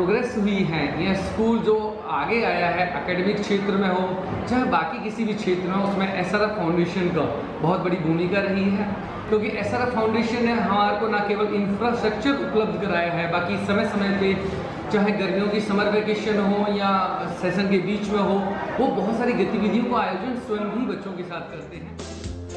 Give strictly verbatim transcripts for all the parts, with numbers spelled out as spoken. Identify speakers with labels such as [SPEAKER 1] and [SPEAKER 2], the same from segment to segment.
[SPEAKER 1] Progress हुई है या स्कूल जो आगे आया है एकेडमिक क्षेत्र में हो चाहे बाकी किसी भी क्षेत्र में, उसमें एस आर एफ फाउंडेशन का बहुत बड़ी भूमिका रही है। क्योंकि एस आर एफ फाउंडेशन ने हमारे को न केवल इंफ्रास्ट्रक्चर उपलब्ध कराया है, बाकी समय समय पे चाहे गर्मियों की समर वेकेशन हो या सेशन के बीच में हो, वो बहुत सारी गतिविधियों का आयोजन स्वयं भी बच्चों के साथ करते हैं।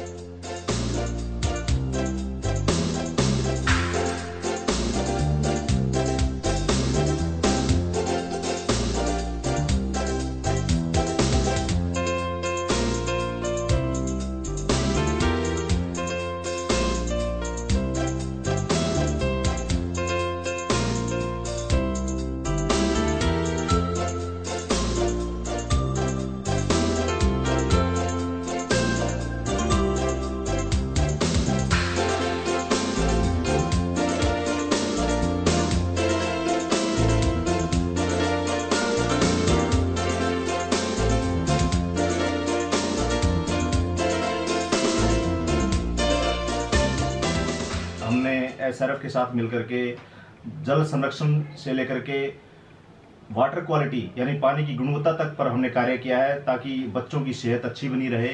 [SPEAKER 2] एस आर एफ के साथ मिलकर के जल संरक्षण से लेकर के वाटर क्वालिटी यानी पानी की गुणवत्ता तक पर हमने कार्य किया है ताकि बच्चों की सेहत अच्छी बनी रहे।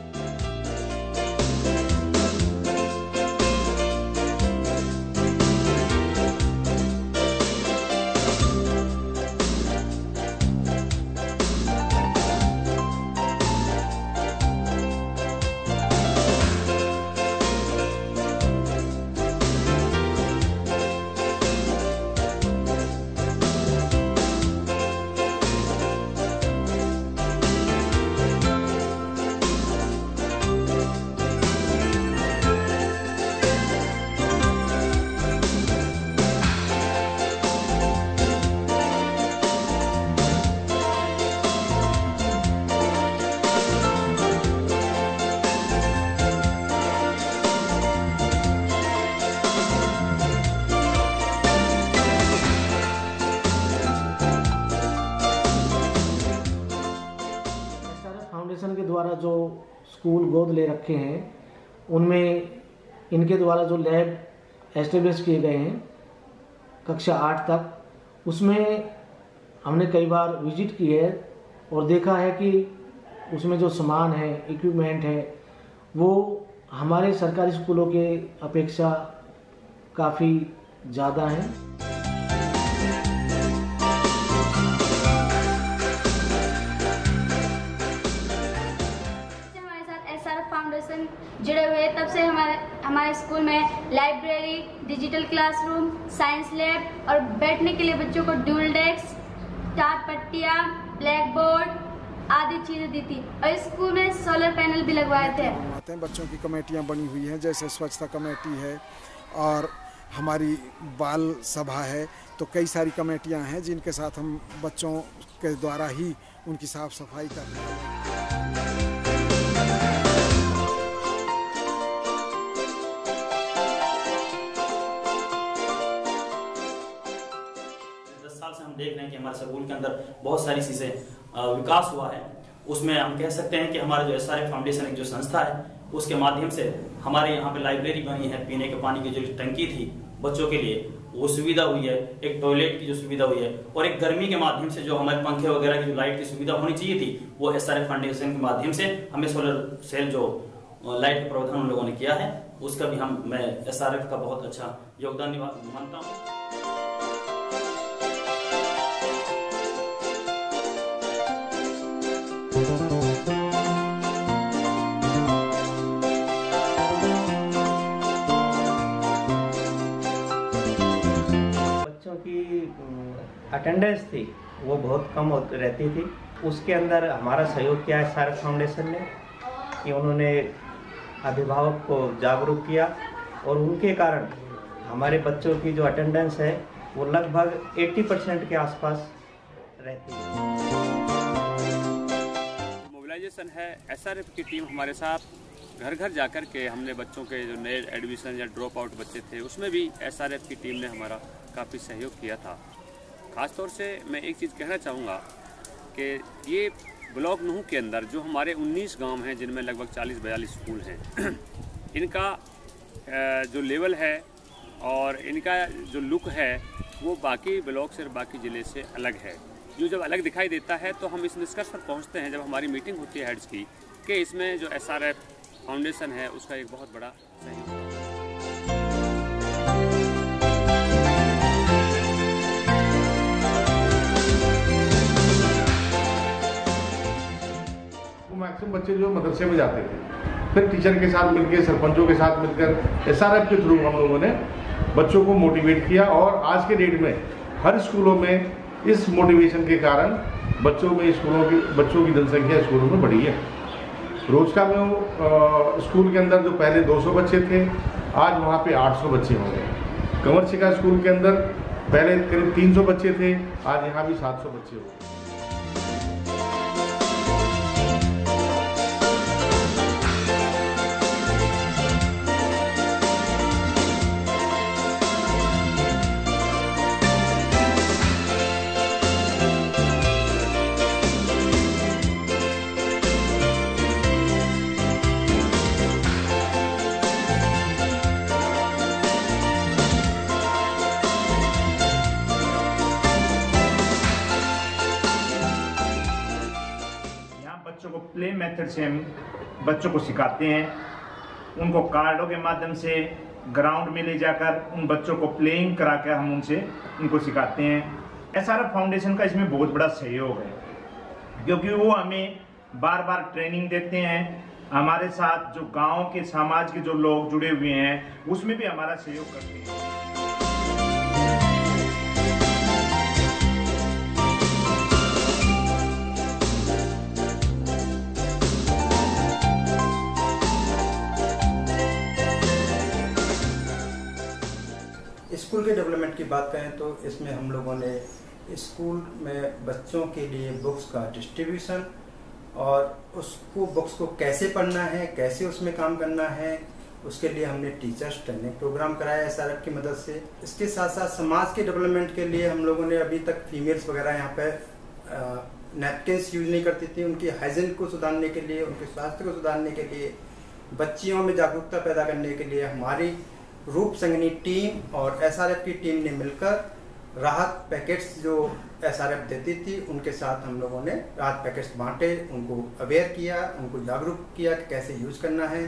[SPEAKER 3] फाउंडेशन के द्वारा जो स्कूल गोद ले रखे हैं उनमें इनके द्वारा जो लैब एस्टेब्लिश किए गए हैं कक्षा आठ तक, उसमें हमने कई बार विजिट की है और देखा है कि उसमें जो सामान है, इक्विपमेंट है, वो हमारे सरकारी स्कूलों के अपेक्षा काफ़ी ज़्यादा हैं।
[SPEAKER 4] फाउंडेशन जुड़े हुए तब से हमारे हमारे स्कूल में library, digital classroom, science lab और बैठने के लिए बच्चों को ड्यूल डेस्क, टाट पट्टियाँ, ब्लैक बोर्ड आदि चीज़ें दी थी और स्कूल में सोलर पैनल भी लगवाए थे।
[SPEAKER 5] बच्चों की कमेटियाँ बनी हुई हैं, जैसे स्वच्छता कमेटी है और हमारी बाल सभा है, तो कई सारी कमेटियाँ हैं जिनके साथ हम बच्चों के द्वारा ही उनकी साफ सफाई करते हैं।
[SPEAKER 6] साल से हम देख रहे हैं कि हमारे स्कूल के अंदर बहुत सारी चीज़ें विकास हुआ है। उसमें हम कह सकते हैं कि हमारा जो एस आर एफ फाउंडेशन एक जो संस्था है उसके माध्यम से हमारे यहाँ पे लाइब्रेरी बनी है, पीने के पानी की जो टंकी थी बच्चों के लिए वो सुविधा हुई है, एक टॉयलेट की जो सुविधा हुई है और एक गर्मी के माध्यम से जो हमारे पंखे वगैरह की जो लाइट की सुविधा होनी चाहिए थी वो एस आर एफ फाउंडेशन के माध्यम से हमें सोलर सेल जो लाइट का प्रावधान उन लोगों ने किया है उसका भी हम मैं एस आर एफ का बहुत अच्छा योगदान मानता हूँ।
[SPEAKER 7] बच्चों की अटेंडेंस थी वो बहुत कम रहती थी, उसके अंदर हमारा सहयोग किया है एस आर एफ फाउंडेशन ने कि उन्होंने अभिभावक को जागरूक किया और उनके कारण हमारे बच्चों की जो अटेंडेंस है वो लगभग अस्सी परसेंट के आसपास रहती है।
[SPEAKER 8] मोबिलाइजेशन है, एस आर एफ की टीम हमारे साथ घर घर जाकर के हमने बच्चों के जो नए एडमिशन या ड्रॉप आउट बच्चे थे उसमें भी एस आर एफ की टीम ने हमारा काफ़ी सहयोग किया था। ख़ासतौर से मैं एक चीज़ कहना चाहूँगा कि ये ब्लॉक नूह के अंदर जो हमारे उन्नीस गांव हैं जिनमें लगभग चालीस बयालीस स्कूल हैं, इनका जो लेवल है और इनका जो लुक है वो बाकी ब्लॉक से और बाकी ज़िले से अलग है। जो जब अलग दिखाई देता है तो हम इस निष्कर्ष पर पहुंचते हैं जब हमारी मीटिंग होती है हेड्स की कि इसमें जो एस आर एफ फाउंडेशन है उसका एक बहुत बड़ा सहयोग है।
[SPEAKER 9] मैक्सिमम बच्चे जो मदरसे में जाते थे, फिर टीचर के साथ मिलकर, सरपंचों के साथ मिलकर एस आर एफ के थ्रू हम लोगों ने बच्चों को मोटिवेट किया और आज के डेट में हर स्कूलों में इस मोटिवेशन के कारण बच्चों में स्कूलों की बच्चों की जनसंख्या स्कूलों में बढ़ी है। रोज का में स्कूल के अंदर जो पहले दो सौ बच्चे थे, आज वहाँ पे आठ सौ बच्चे हो गए। कंवर शिका स्कूल के अंदर पहले करीब तीन सौ बच्चे थे, आज यहाँ भी सात सौ बच्चे हो गए।
[SPEAKER 2] बच्चों को प्ले मेथड से हम बच्चों को सिखाते हैं। उनको कार्डों के माध्यम से ग्राउंड में ले जाकर उन बच्चों को प्लेइंग करा कर हम उनसे उनको सिखाते हैं। एस आर एफ फाउंडेशन का इसमें बहुत बड़ा सहयोग है, क्योंकि वो हमें बार बार ट्रेनिंग देते हैं। हमारे साथ जो गांव के समाज के जो लोग जुड़े हुए हैं उसमें भी हमारा सहयोग करते हैं।
[SPEAKER 10] स्कूल के डेवलपमेंट की बात करें तो इसमें हम लोगों ने स्कूल में बच्चों के लिए बुक्स का डिस्ट्रीब्यूशन और उसको बुक्स को कैसे पढ़ना है, कैसे उसमें काम करना है, उसके लिए हमने टीचर्स ट्रेनिंग प्रोग्राम कराया एस आर एफ की मदद से। इसके साथ साथ समाज के डेवलपमेंट के लिए हम लोगों ने अभी तक फीमेल्स वगैरह यहाँ पे नैपकिन्स यूज नहीं करती थी, उनकी हाइजीन को सुधारने के लिए, उनके स्वास्थ्य को सुधारने के लिए, बच्चियों में जागरूकता पैदा करने के लिए हमारी रूप संगनी टीम और एस आर एफ की टीम ने मिलकर राहत पैकेट्स जो एस आर एफ देती थी उनके साथ हम लोगों ने राहत पैकेट्स बांटे, उनको अवेयर किया, उनको जागरूक किया कि कैसे यूज करना है।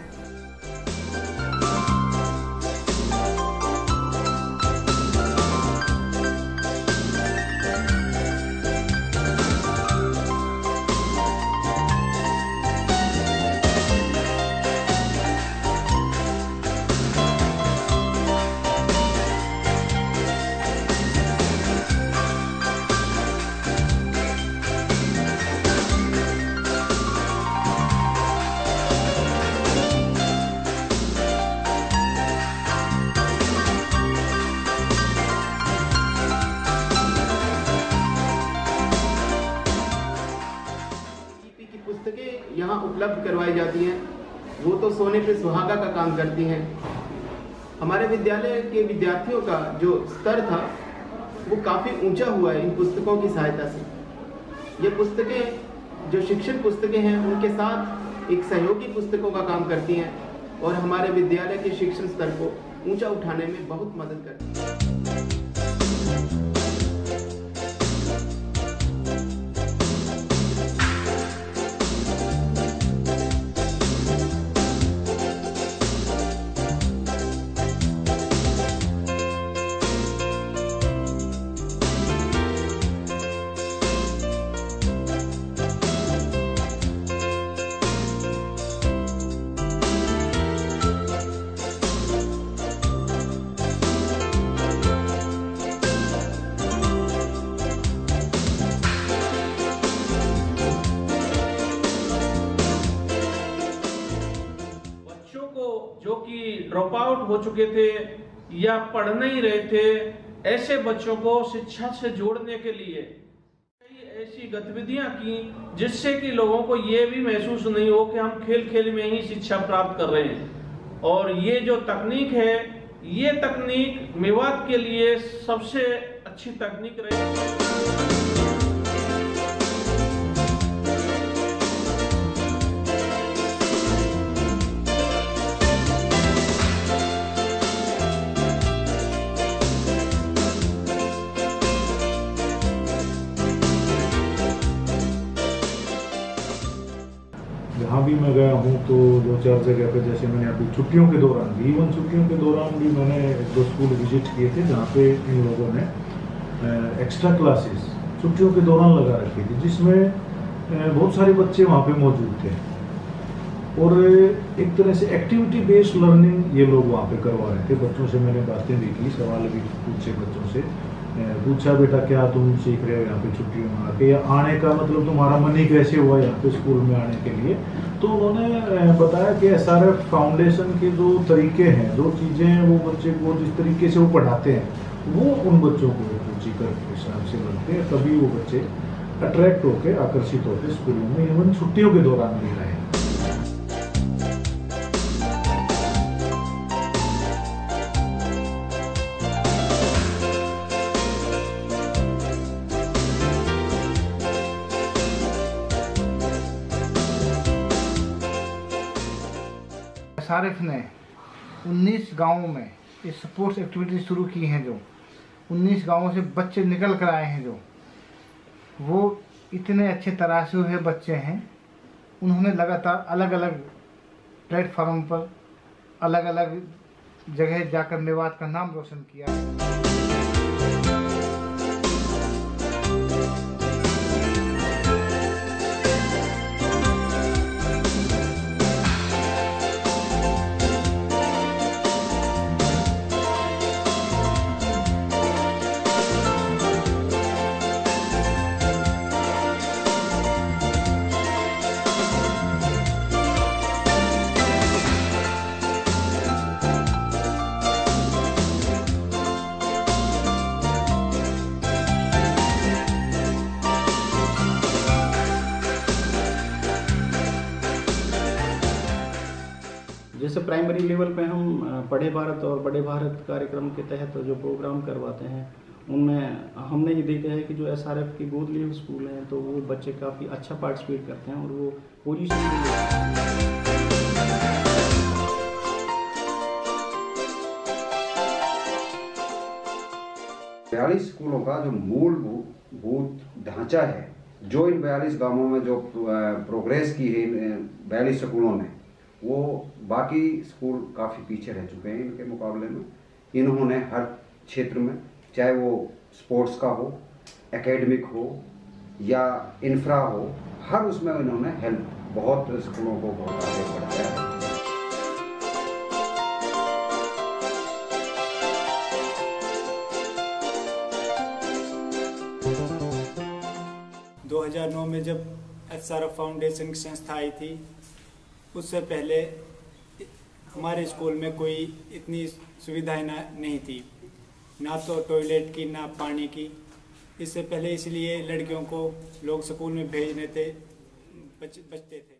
[SPEAKER 11] यहाँ उपलब्ध करवाई जाती हैं, वो तो सोने पे सुहागा का काम करती हैं। हमारे विद्यालय के विद्यार्थियों का जो स्तर था वो काफ़ी ऊंचा हुआ है इन पुस्तकों की सहायता से। ये पुस्तकें जो शिक्षण पुस्तकें हैं उनके साथ एक सहयोगी पुस्तकों का काम करती हैं और हमारे विद्यालय के शिक्षण स्तर को ऊंचा उठाने में बहुत मदद करती हैं।
[SPEAKER 12] जो कि ड्रॉप आउट हो चुके थे या पढ़ नहीं रहे थे, ऐसे बच्चों को शिक्षा से जोड़ने के लिए कई ऐसी गतिविधियां की जिससे कि लोगों को ये भी महसूस नहीं हो कि हम खेल खेल में ही शिक्षा प्राप्त कर रहे हैं। और ये जो तकनीक है, ये तकनीक मेवात के लिए सबसे अच्छी तकनीक रही।
[SPEAKER 13] जहाँ भी मैं गया हूँ तो दो चार जगह पे, जैसे मैंने अभी छुट्टियों के दौरान भी, इवन छुट्टियों के दौरान भी मैंने एक दो स्कूल विजिट किए थे जहाँ पे इन लोगों ने एक्स्ट्रा क्लासेस छुट्टियों के दौरान लगा रखी थी, जिसमें बहुत सारे बच्चे वहाँ पे मौजूद थे और एक तरह से एक्टिविटी बेस्ड लर्निंग ये लोग वहाँ पे करवा रहे थे। बच्चों से मैंने बातें भी की, सवाल भी पूछे बच्चों से, पूछा बेटा क्या तुम सीख रहे हो यहाँ पे छुट्टियों में आके, या आने का मतलब तुम्हारा मन ही कैसे हुआ यहाँ पे स्कूल में आने के लिए। तो उन्होंने बताया कि एस आर एफ फाउंडेशन के जो तरीके हैं, जो चीज़ें हैं, वो बच्चे को जिस तरीके से वो पढ़ाते हैं वो उन बच्चों को रुचिकर के हिसाब से लगते हैं, तभी वो बच्चे अट्रैक्ट होकर आकर्षित होकर स्कूलों में इवन छुट्टियों के दौरान भी रहे।
[SPEAKER 14] एस आर एफ ने उन्नीस गांवों में इस स्पोर्ट्स एक्टिविटी शुरू की हैं, जो उन्नीस गांवों से बच्चे निकल कर आए हैं, जो वो इतने अच्छे तराशे हुए बच्चे हैं। उन्होंने लगातार अलग अलग प्लेटफॉर्म पर अलग अलग जगह जाकर मेवात का नाम रोशन किया है।
[SPEAKER 15] जैसे प्राइमरी लेवल पे हम पढ़े भारत और बड़े भारत कार्यक्रम के तहत जो प्रोग्राम करवाते हैं, उनमें हमने ये देखा है कि जो एस आर एफ के गोद लिए स्कूल हैं तो वो बच्चे काफ़ी अच्छा पार्टिसिपेट करते हैं और वो पोजीशन
[SPEAKER 16] बयालीस स्कूलों का जो मूलभूत ढांचा है, जो इन बयालीस गांवों में जो प्रोग्रेस की है इन बयालीस स्कूलों ने, वो बाकी स्कूल काफ़ी पीछे रह चुके हैं इनके मुकाबले में। इन्होंने हर क्षेत्र में, चाहे वो स्पोर्ट्स का हो, एकेडमिक हो या इंफ्रा हो, हर उसमें इन्होंने हेल्प बहुत स्कूलों को बहुत आगे बढ़ाया है।
[SPEAKER 17] दो हज़ार नौ में जब एस आर एफ फाउंडेशन की संस्था आई थी, उससे पहले हमारे स्कूल में कोई इतनी सुविधाएं ना नहीं थी, ना तो टॉयलेट की ना पानी की। इससे पहले इसलिए लड़कियों को लोग स्कूल में भेजने थे बच, बचते थे।